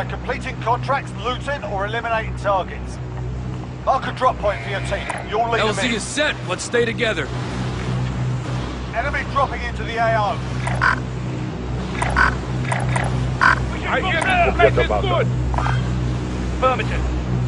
by completing contracts, looting, or eliminating targets. Mark a drop point for your team. You'll lead them LZ in. is set. Let's stay together. Enemy dropping into the AO. I hear the place is good. Affirmative.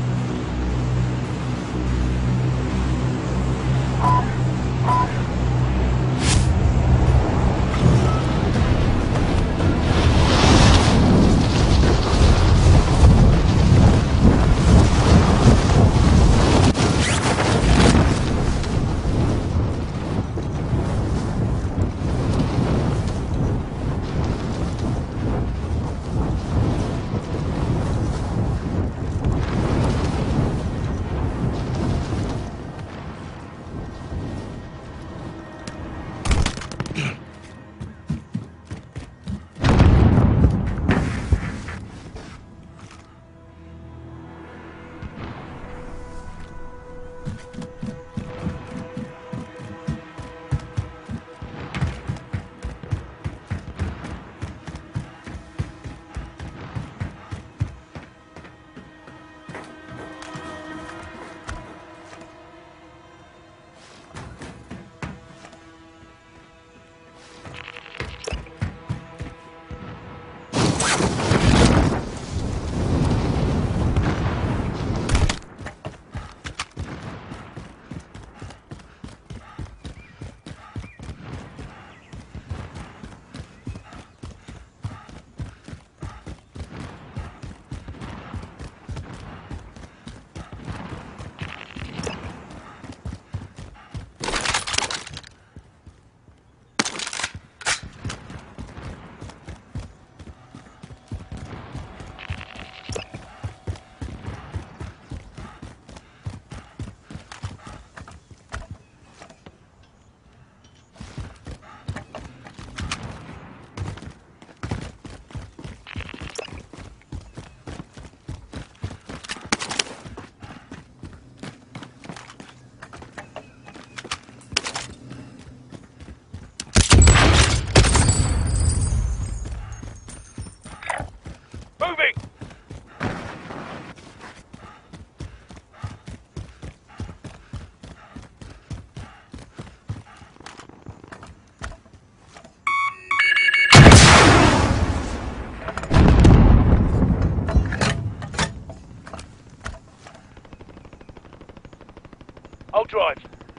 I'll drive.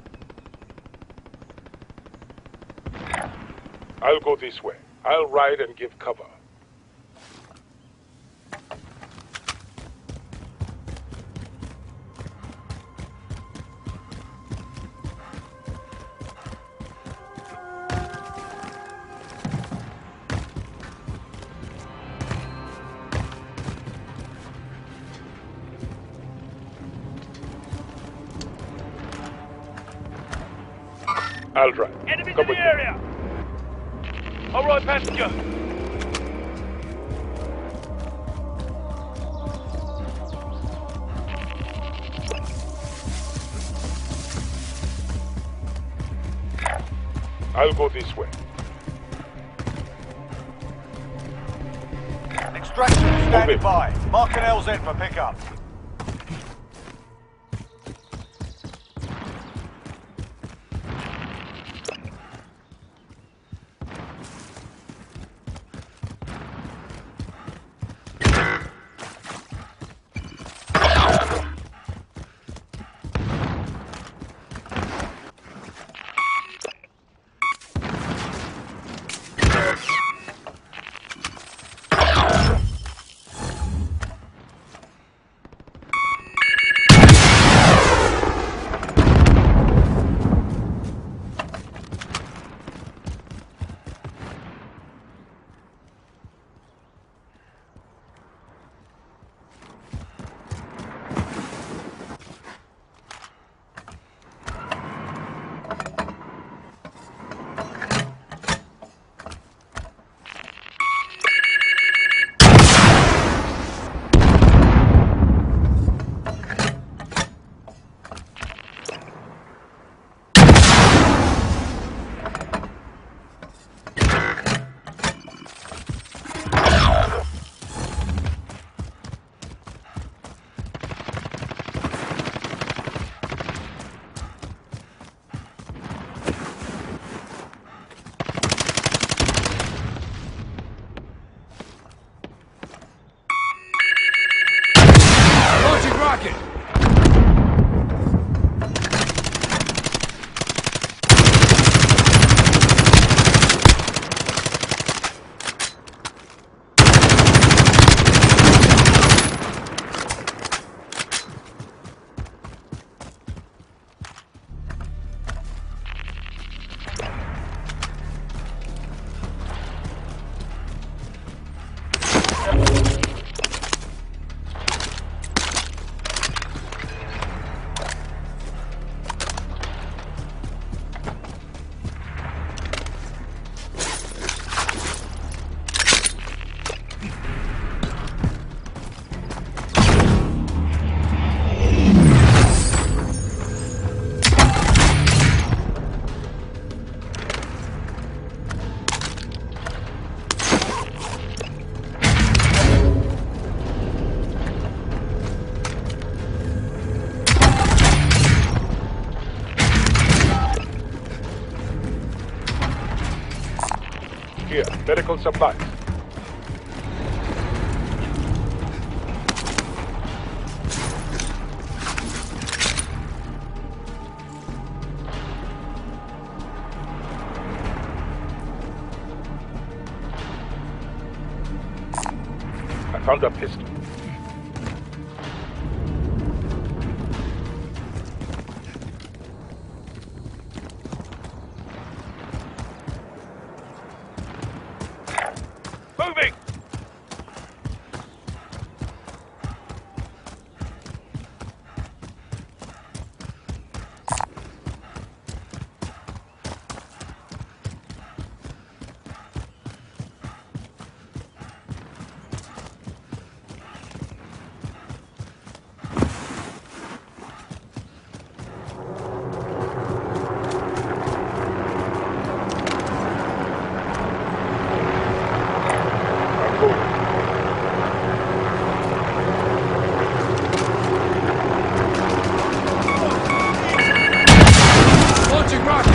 I'll go this way. I'll ride and give cover. I'll drive. Enemies Come in the with me. area! All right, passenger. I'll go this way. Extraction standing by. Mark an LZ for pickup. here. Medical supplies. I found a pistol. Moving! Launching rocket!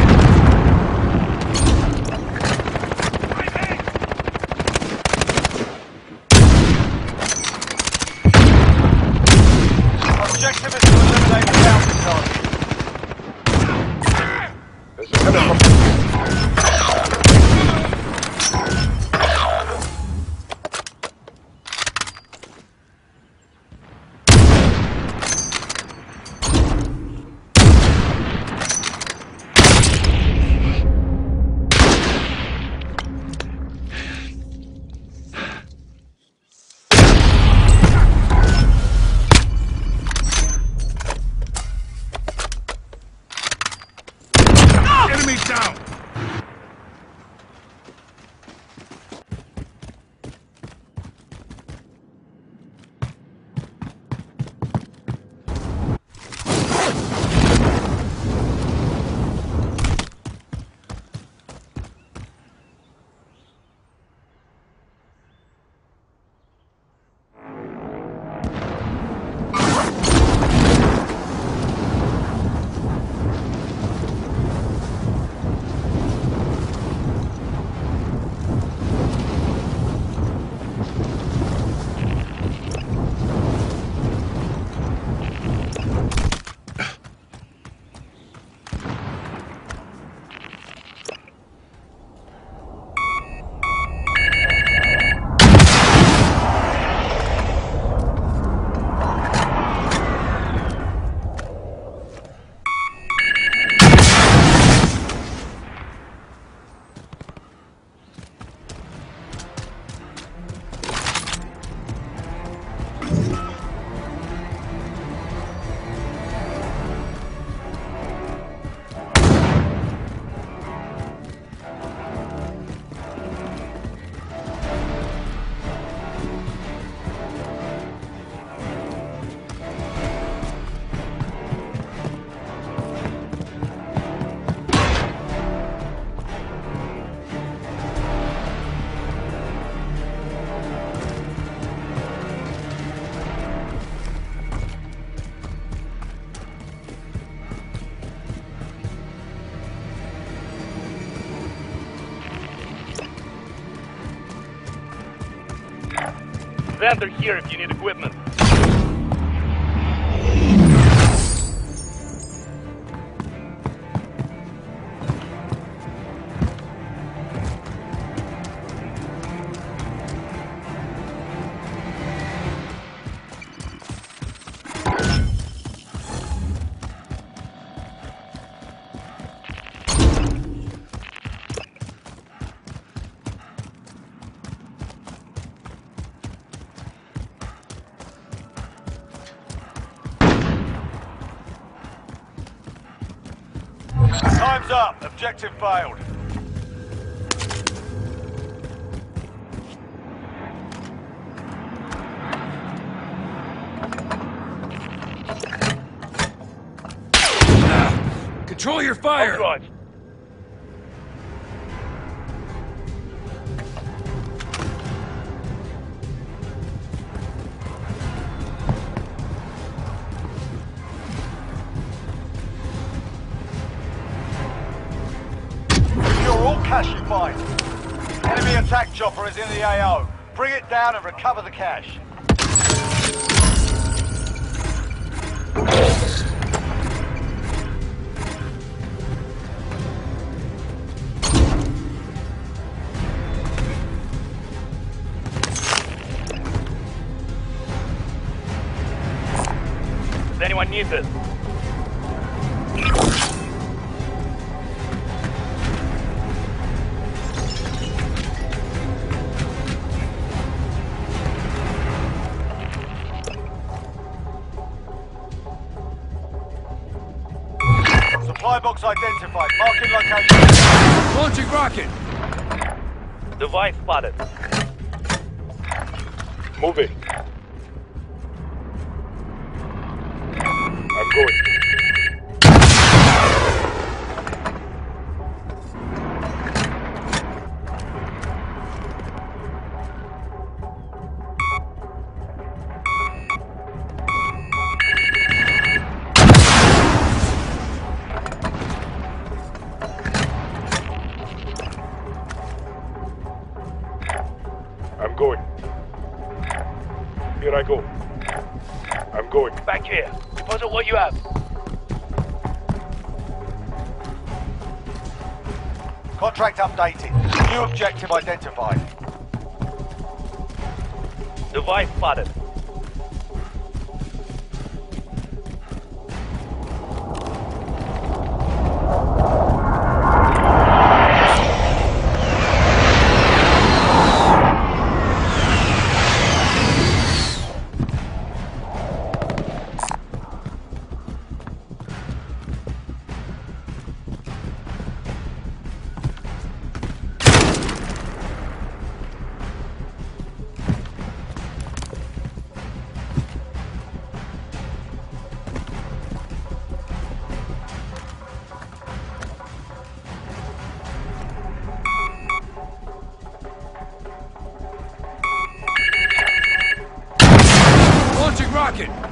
Objective is to eliminate the bounty target. There's a helicopter. Enemy down! Xander here if you need equipment. Time's up. Objective failed. Control your I'll fire! drive. Secure all cash you find. Enemy Enemy attack chopper is in the AO. Bring it down and recover the cash. Does anyone need this? Supply box identified. Marking location. Launching rocket! Device spotted. Moving. I'm going. I'm going. Here I go. I'm going. Back here. Deposit what you have. Contract updated. New objective identified. Device spotted. Launching rocket!